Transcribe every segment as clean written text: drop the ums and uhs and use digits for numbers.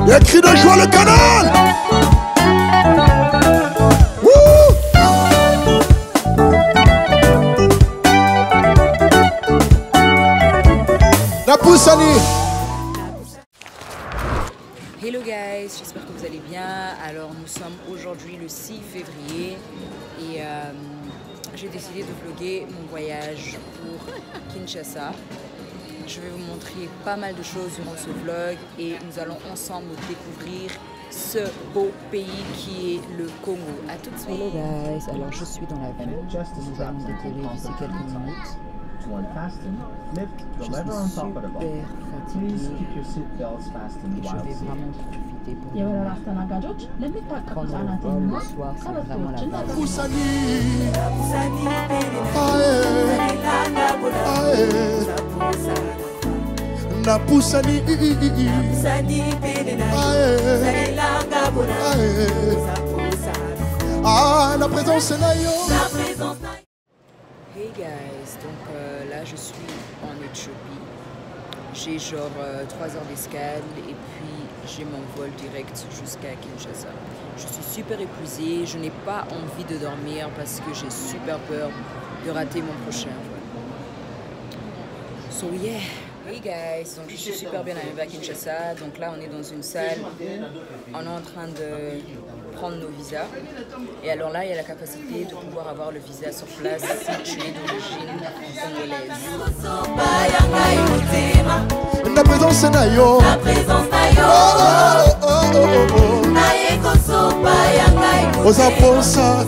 Les cris de joie, le canal. La Poussani. Hello guys, j'espère que vous allez bien. Alors nous sommes aujourd'hui le 6 février et j'ai décidé de vlogger mon voyage pour Kinshasa. Je vais vous montrer pas mal de choses durant ce vlog et nous allons ensemble découvrir ce beau pays qui est le Congo. À tout de suite. Hello guys, alors je suis dans l'avion. Nous allons décoller d'ici quelques minutes. Je suis super fatiguée et je vais vraiment profiter pour prendre le vol le soir, c'est vraiment la base. Na Poussani. Ah, la présence est là, yo. Hey guys, donc là je suis en Éthiopie. J'ai genre 3 heures d'escale et puis j'ai mon vol direct jusqu'à Kinshasa. Je suis super épuisée, je n'ai pas envie de dormir parce que j'ai super peur de rater mon prochain vol. So yeah. Hey guys, donc je suis super bien arrivée à Kinshasa. Donc là on est dans une salle, on est en train de prendre nos visas. Et alors là il y a la capacité de pouvoir avoir le visa sur place si tu es d'origine congolaise. La présence est là, yo. La présence là, yo. Ozaposa.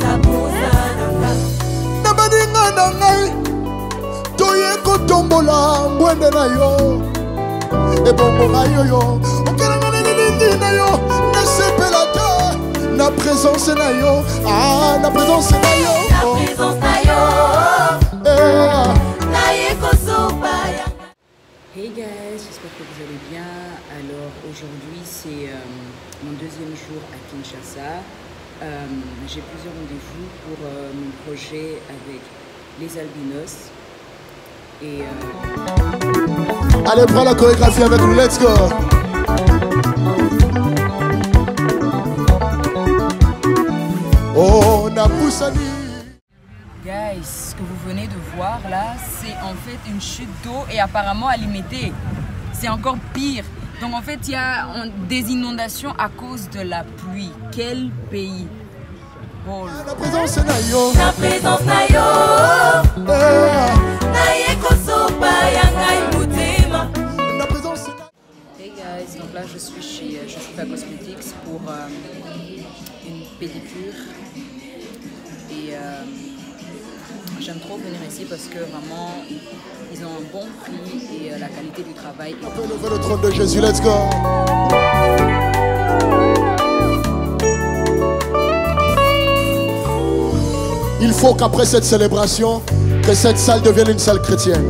Nabadinga nangai. Toye kotombola ngwende na yo. Ebongo na yo yo. Okelanga nini na yo. Nasepela te. Na présence na yo. Ah, na présence na yo. La présence na yo. Hey guys, j'espère que vous allez bien. Alors aujourd'hui c'est mon deuxième jour à Kinshasa. J'ai plusieurs rendez-vous pour mon projet avec les albinos. Et allez, prends la chorégraphie avec nous, let's go. Oh, na Poussani. guys, ce que vous venez de voir là, c'est en fait une chute d'eau et apparemment à limiter. C'est encore pire. Donc en fait, il y a des inondations à cause de la pluie. Quel pays? Oh, La présence na yo. La présence na yo. La présence na. hey guys, donc là je suis chez Shufa Cosmetics pour une pédicure. Et j'aime trop venir ici parce que vraiment ils ont un bon prix et la qualité du travail. On peut lever le trône de Jésus, let's go. Il faut qu'après cette célébration, que cette salle devienne une salle chrétienne.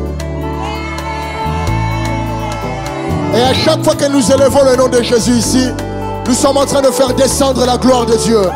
Et à chaque fois que nous élevons le nom de Jésus ici, nous sommes en train de faire descendre la gloire de Dieu.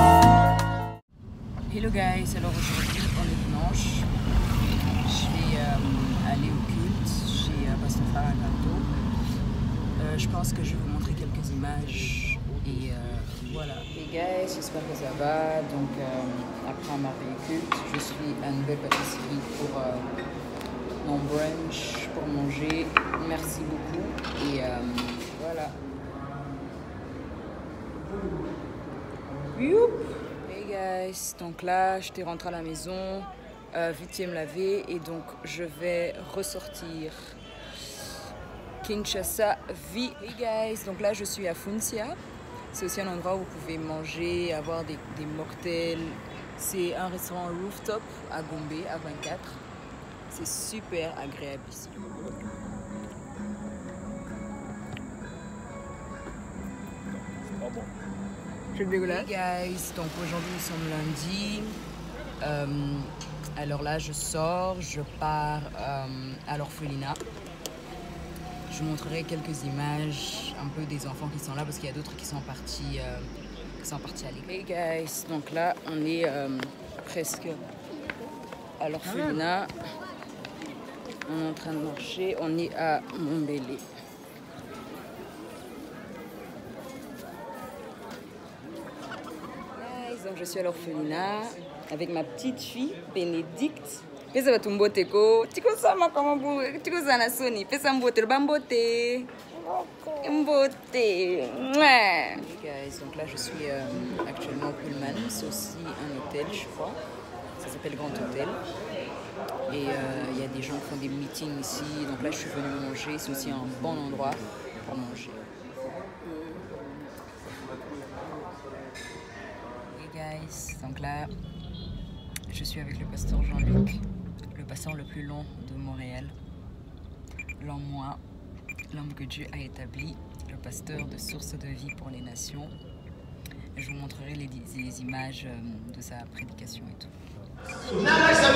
Hello guys, alors aujourd'hui on est dimanche. Je vais aller au culte chez Pasteur Faraganto. Je pense que je vais vous montrer quelques images et voilà. Hey guys, j'espère que ça va. Donc après un merveilleux culte, je suis à une nouvelle pâtisserie pour mon brunch, pour manger. Merci beaucoup et voilà. Youp. Hey guys, donc là j'étais rentrée à la maison, vite me laver et donc je vais ressortir Kinshasa vie. Hey guys, donc là je suis à Funsia, c'est aussi un endroit où vous pouvez manger, avoir des mocktails. C'est un restaurant rooftop à Gombe, à 24. C'est super agréable ici. Je dégueulasse. Hey guys, donc aujourd'hui nous sommes lundi. Alors là je sors, je pars à l'orphelinat. Je vous montrerai quelques images un peu des enfants qui sont là parce qu'il y a d'autres qui sont partis à l'école. Hey guys, donc là on est presque à l'orphelinat. On est en train de marcher, on est à Montbéliard. je suis à l'orphelinat avec ma petite fille, Bénédicte. Pesa batumbote ko. Tiko sama kama bu. Tiko sana soni. Pesa mbote le bambote. Mbote. Ouais. Guys, donc là je suis actuellement au Pullman. C'est aussi un hôtel, je crois. Ça s'appelle Grand Hôtel. Et il y a des gens qui font des meetings ici. Donc là je suis venue manger. C'est aussi un bon endroit pour manger. Hey guys, donc là je suis avec le pasteur Jean-Luc, le pasteur le plus long de Montréal, l'homme moi, l'homme que Dieu a établi, le pasteur de Source de vie pour les nations. Je vous montrerai les images de sa prédication et tout. La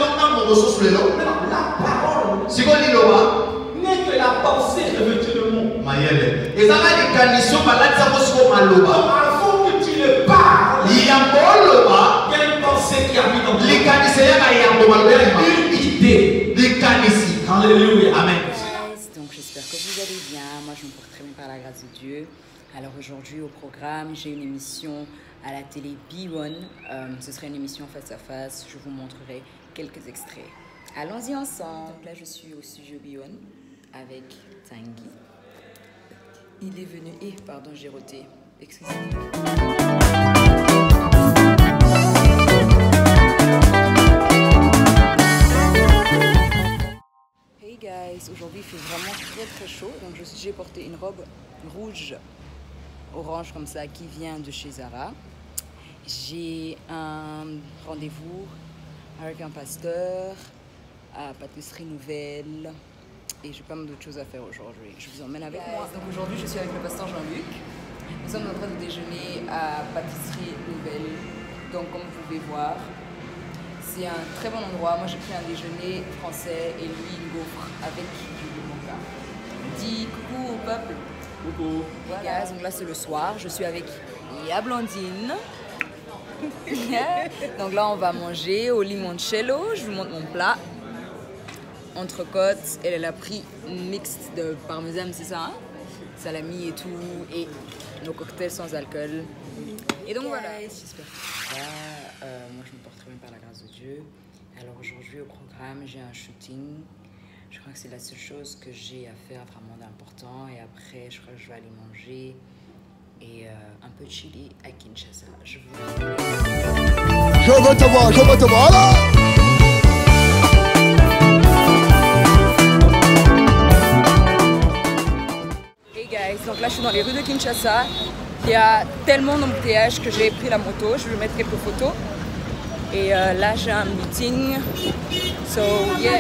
parole, c'est quoi l'îlot? N'est que la pensée revêtue de mon. Mayele. Et ça va des conditions par là, ça va se faire mal. Avant que tu ne parles, il y a une pensée qui habite en toi. Les conditions, une idée. Les conditions. Alléluia. Amen. Donc j'espère que vous allez bien. Moi je me porte très bien par la grâce de Dieu. Alors aujourd'hui au programme, j'ai une émission à la télé B1. Ce serait une émission face à face. Je vous montrerai quelques extraits. Allons-y ensemble. Donc là je suis au studio B1 avec Tanguy. Il est venu... pardon, j'ai roté. Excusez-moi. Hey guys, aujourd'hui il fait vraiment très chaud. Donc j'ai porté une robe rouge, orange comme ça qui vient de chez Zara. J'ai un rendez-vous avec un pasteur à Pâtisserie Nouvelle. Et j'ai pas mal d'autres choses à faire aujourd'hui. Je vous emmène avec moi. Donc aujourd'hui, je suis avec le pasteur Jean-Luc. Nous sommes en train de déjeuner à Pâtisserie Nouvelle. Donc comme vous pouvez voir, c'est un très bon endroit. Moi, j'ai pris un déjeuner français et lui, une gaufre avec du mocha. Dis coucou au peuple. Coucou. Voilà. Donc là, c'est le soir. Je suis avec Ya Blondine. Donc là, on va manger au limoncello. Je vous montre mon plat. Entrecôte, elle a pris mixte de parmesan, c'est ça, hein? Salami et tout, et nos cocktails sans alcool. Et donc voilà, j'espère que ça va. Moi je me porte très bien par la grâce de Dieu. Alors aujourd'hui au programme, j'ai un shooting. Je crois que c'est la seule chose que j'ai à faire vraiment d'important. Et après, je crois que je vais aller manger et un peu chiller à Kinshasa. Je veux te voir, je veux te voir. Alors donc là, je suis dans les rues de Kinshasa. Il y a tellement d'embouteillages que j'ai pris la moto. Je vais mettre quelques photos. Et là, j'ai un meeting. So, yeah.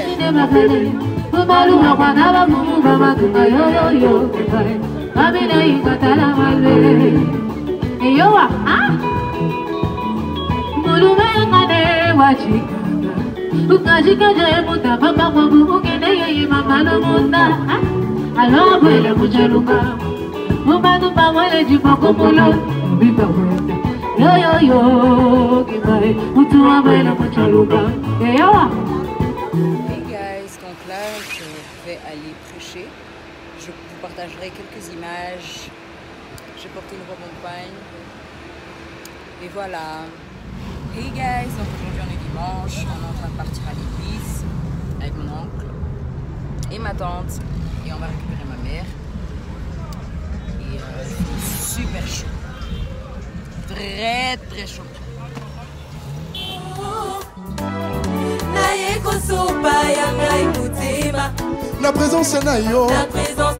Alors, voilà, muchaluka, mubadu pamole jipakomulo, bipakwete, yo yo yo, kibae, mutua bela muchaluka, yawa. Hey guys, donc là, je vais aller prêcher. Je vous partagerai quelques images. J'ai porté une robe en pagne. Et voilà. Hey guys, donc aujourd'hui on est dimanche, on est en train de partir à l'église avec mon oncle et ma tante. Et on va récupérer ma mère. Et c'est super chaud. Très chaud. La présence est na yo. la présence